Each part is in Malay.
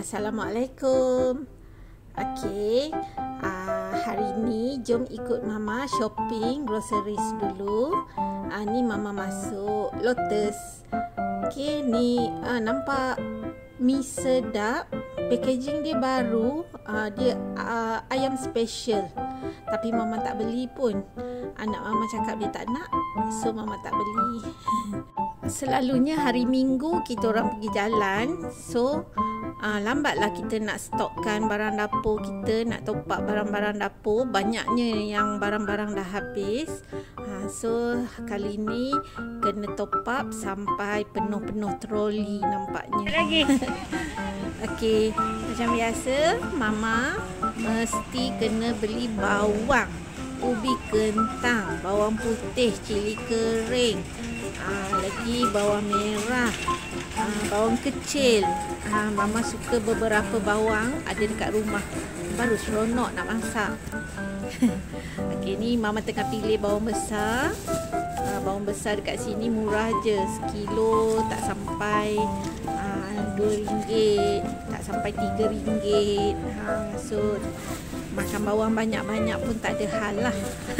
Assalamualaikum. Okey, hari ni jom ikut Mama shopping groceries dulu. Ni Mama masuk Lotus. Okey, ni nampak mi sedap. Packaging dia baru. Dia ayam special. Tapi Mama tak beli pun. Anak Mama cakap dia tak nak, so Mama tak beli. Selalunya hari Minggu kita orang pergi jalan, so lambatlah kita nak stokkan barang dapur kita, nak top up barang-barang dapur. Banyaknya yang barang-barang dah habis. So kali ni kena top up sampai penuh-penuh troli nampaknya. Lagi. Okey, macam biasa Mama mesti kena beli bawang, ubi kentang, bawang putih, cili kering, lagi bawang merah, bawang kecil. Mama suka beberapa bawang ada dekat rumah, baru seronok nak masak. Okey, ni Mama tengah pilih bawang besar. Bawang besar dekat sini murah je, sekilo tak sampai RM2, tak sampai RM3. So makan bawang banyak-banyak pun tak ada hal lah.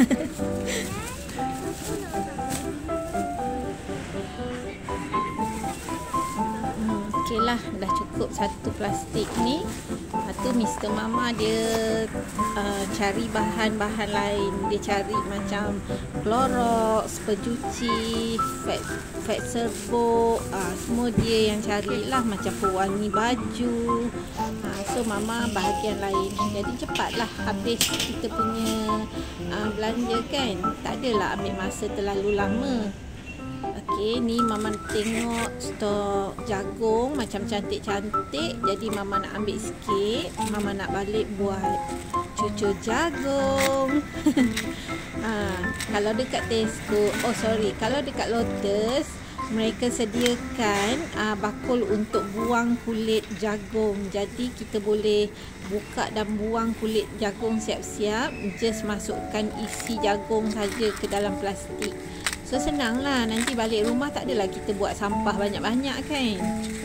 Okey lah, dah cukup satu plastik ni. Lepas tu Mr. Mama dia cari bahan-bahan lain. Dia cari macam Clorox, pencuci, fat serbuk, semua dia yang carilah, macam pewangi baju. So Mama bahagian lain. Jadi cepatlah habis kita punya belanja kan. Tak adalah ambil masa terlalu lama. Okey, ni Mama tengok stok jagung macam cantik-cantik. Jadi Mama nak ambil sikit. Mama nak balik buat cucur jagung. Kalau dekat Tesco, kalau dekat Lotus, mereka sediakan bakul untuk buang kulit jagung. Jadi kita boleh buka dan buang kulit jagung siap-siap. Just masukkan isi jagung saja ke dalam plastik. So senang lah, nanti balik rumah tak adalah kita buat sampah banyak-banyak kan.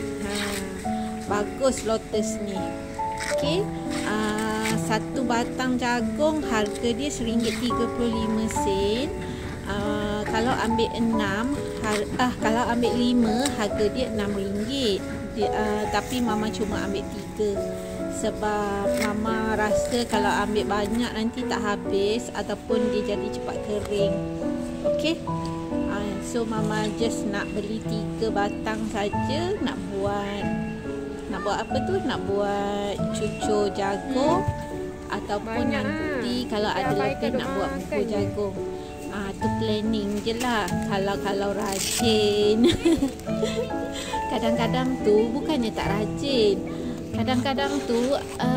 Bagus Lotus ni. Okey, satu batang jagung harga dia RM1.35. Kalau ambil 6, kalau ambil 5 harga dia RM6. Tapi Mama cuma ambil 3 sebab Mama rasa kalau ambil banyak nanti tak habis ataupun dia jadi cepat kering. Okey, so Mama just nak beli 3 batang saja. Nak buat apa tu? Nak buat cucur jagung ataupun nanti kalau ada lebih nak buat bubur jagung. Tu planning je lah. Kalau rajin. Kadang-kadang tu bukannya tak rajin. Kadang-kadang tu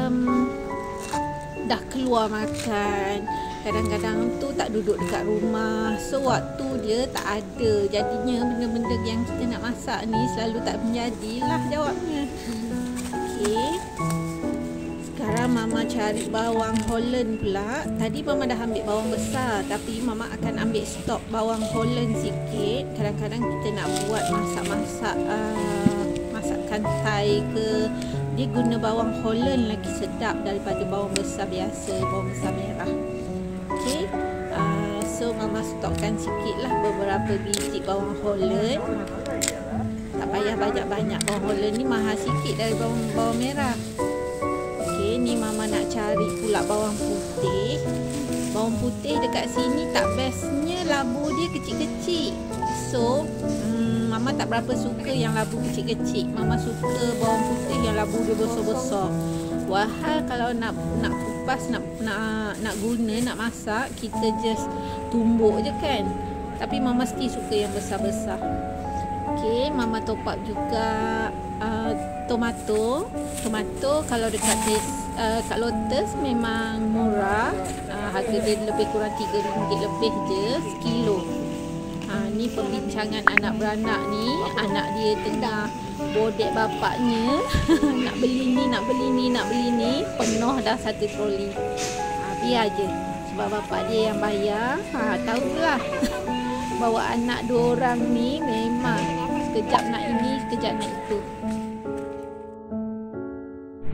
dah keluar makan. Kadang-kadang tu tak duduk dekat rumah. So waktu dia tak ada. Jadinya benda-benda yang kita nak masak ni selalu tak menjadilah jawabnya. Okey, sekarang Mama cari bawang Holland pula. Tadi Mama dah ambil bawang besar, tapi Mama akan ambil stok bawang Holland sikit. Kadang-kadang kita nak buat masak-masak masakan Thai ke, dia guna bawang Holland lagi sedap daripada bawang besar biasa, bawang besar merah. Okey, so Mama stokkan sikit lah beberapa biji bawang Holland. Tak payah banyak-banyak. Bawang Holland ni mahal sikit dari bawang merah. Okey, ni Mama nak cari pula bawang putih. Bawang putih dekat sini tak bestnya labu dia kecil-kecil. So Mama tak berapa suka yang labu kecil-kecil. Mama suka bawang putih yang labu dia besar-besar. Wahal kalau nak kupas, nak guna, nak masak, kita just tumbuk je kan. Tapi Mama mesti suka yang besar-besar. Okey, Mama top up juga tomato. Tomato kalau dekat kat Lotus memang murah. Harga dia lebih kurang RM3 lebih je sekilo. Ni perbincangan anak beranak ni. Anak dia tengah bodek bapaknya. Nak beli ni, nak beli ni, nak beli ni. Penuh dah satu troli. Biar je. Sebab bapak dia yang bayar. Tahulah. Bawa anak 2 orang ni memang sekejap nak ini, sekejap nak itu.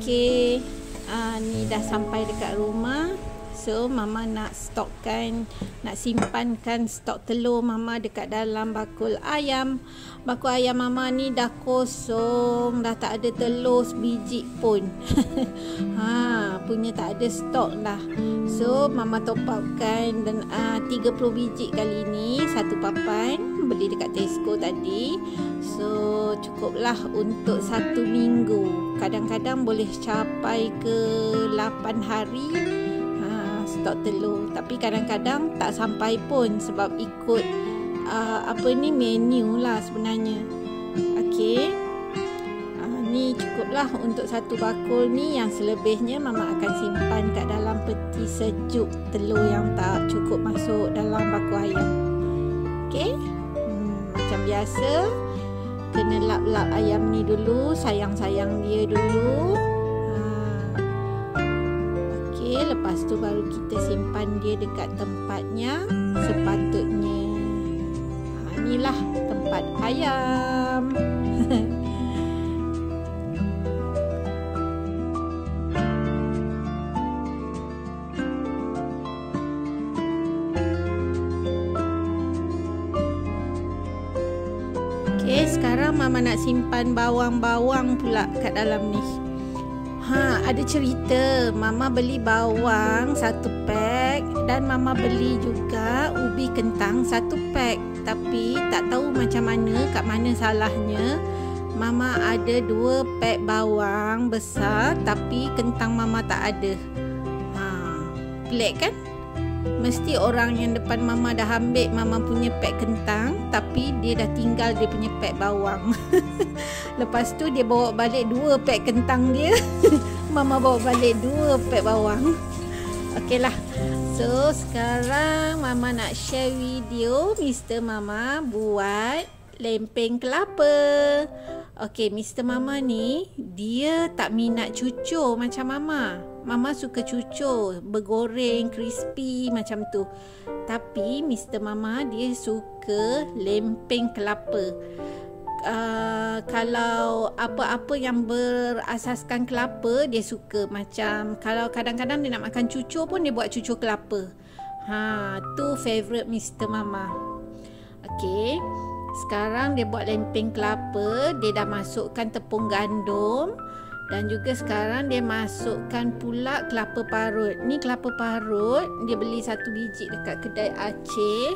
Okey, ni dah sampai dekat rumah. So mama nak simpankan stok telur mama dekat dalam bakul ayam. Bakul ayam mama ni dah kosong, dah tak ada telur sebiji pun. Punya tak ada stok dah. So mama top upkan dan 30 biji kali ni, satu papan, beli dekat Tesco tadi. So cukuplah untuk 1 minggu. Kadang-kadang boleh capai ke 8 hari stok telur, tapi kadang-kadang tak sampai pun sebab ikut menu lah sebenarnya. Okey, ni cukuplah untuk satu bakul ni. Yang selebihnya mama akan simpan kat dalam peti sejuk telur yang tak cukup masuk dalam bakul ayam. Okey, macam biasa kena lap-lap ayam ni dulu, sayang-sayang dia dulu. Lepas tu baru kita simpan dia dekat tempatnya sepatutnya. Inilah tempat ayam. Okey, sekarang mama nak simpan bawang-bawang pula kat dalam ni. Ada cerita. Mama beli bawang 1 pack dan mama beli juga ubi kentang 1 pack. Tapi tak tahu macam mana, kat mana salahnya. Mama ada 2 pack bawang besar tapi kentang mama tak ada. Pelik kan? Mesti orang yang depan mama dah ambil mama punya pack kentang, tapi dia dah tinggal dia punya pack bawang. Lepas tu dia bawa balik 2 pack kentang dia. Mama bawa balik 2 pack bawang. Okeylah. So sekarang mama nak share video Mr. Mama buat lempeng kelapa. Okey, Mr. Mama ni dia tak minat cucur macam mama. Mama suka cucur, bergoreng, crispy macam tu. Tapi Mr. Mama dia suka lempeng kelapa. Kalau apa-apa yang berasaskan kelapa dia suka. Macam kalau kadang-kadang dia nak makan cucur pun dia buat cucur kelapa. Tu favourite Mr. Mama. Okey, sekarang dia buat lempeng kelapa. Dia dah masukkan tepung gandum. Dan juga sekarang dia masukkan pula kelapa parut. Ni kelapa parut dia beli 1 biji dekat kedai Aceh.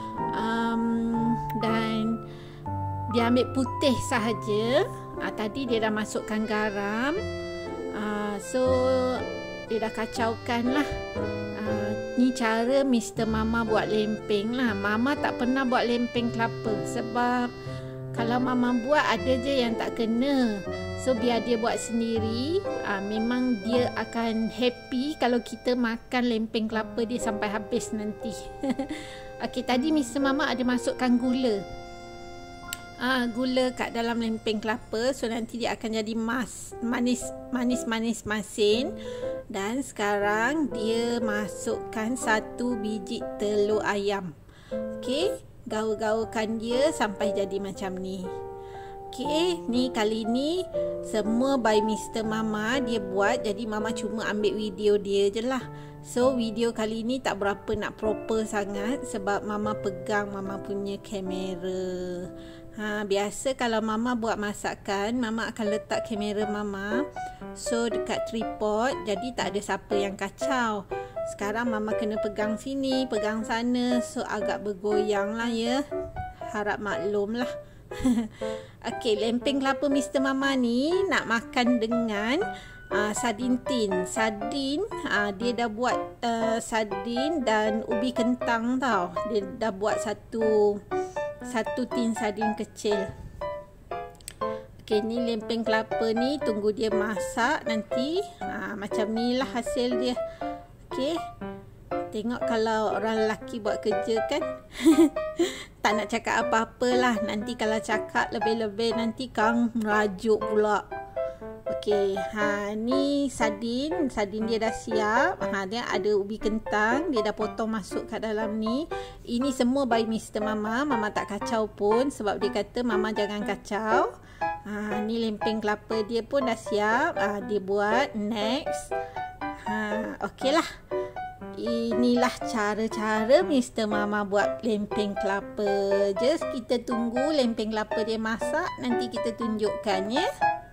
Dan dia ambil putih sahaja. Tadi dia dah masukkan garam. So dia dah kacaukan lah. Ni cara Mr. Mama buat lempeng lah. Mama tak pernah buat lempeng kelapa sebab kalau mama buat ada je yang tak kena. So biar dia buat sendiri. Memang dia akan happy kalau kita makan lempeng kelapa dia sampai habis nanti. Okey, tadi Mr. Mama ada masukkan gula. Gula kat dalam lempeng kelapa. So nanti dia akan jadi manis masin. Dan sekarang dia masukkan 1 biji telur ayam. Okey, gaul-gaulkan dia sampai jadi macam ni. Okey, ni kali ni semua by Mr. Mama dia buat. Jadi mama cuma ambil video dia je lah. So video kali ni tak berapa nak proper sangat sebab mama pegang mama punya kamera. Biasa kalau mama buat masakan, mama akan letak kamera mama so dekat tripod, jadi tak ada siapa yang kacau. Sekarang mama kena pegang sini, pegang sana, so agak bergoyang lah ya. Harap maklum lah. Okey, lempeng kelapa Mr. Mama ni nak makan dengan sardin tin. Sardin, dia dah buat sardin dan ubi kentang tau. Dia dah buat satu tin sardin kecil. Okey, ni lempeng kelapa ni tunggu dia masak nanti. Macam ni lah hasil dia. Okey, tengok kalau orang lelaki buat kerja kan. Tak nak cakap apa-apa lah. Nanti kalau cakap lebih-lebih nanti kang merajuk pula. Okey, ni sardin dia dah siap. Dia ada ubi kentang, dia dah potong masuk kat dalam ni. Ini semua by Mr. Mama. Mama tak kacau pun sebab dia kata Mama jangan kacau. Ni lempeng kelapa dia pun dah siap. Dia buat next. Okeylah. Inilah cara-cara Mr. Mama buat lempeng kelapa. Just kita tunggu lempeng kelapa dia masak. Nanti kita tunjukkan ya.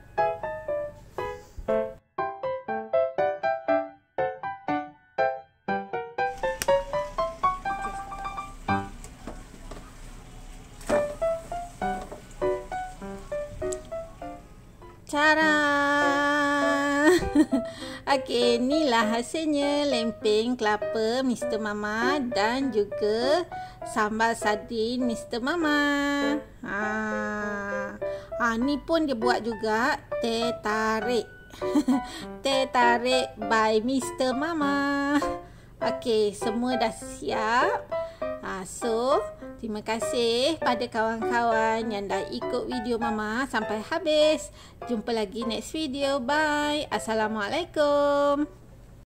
Cara. Okey, inilah hasilnya lempeng kelapa Mr. Mama dan juga sambal sardin Mr. Mama. Ni pun dia buat juga teh tarik. Teh tarik by Mr. Mama. Okey, semua dah siap. So, terima kasih pada kawan-kawan yang dah ikut video Mama sampai habis. Jumpa lagi next video. Bye. Assalamualaikum.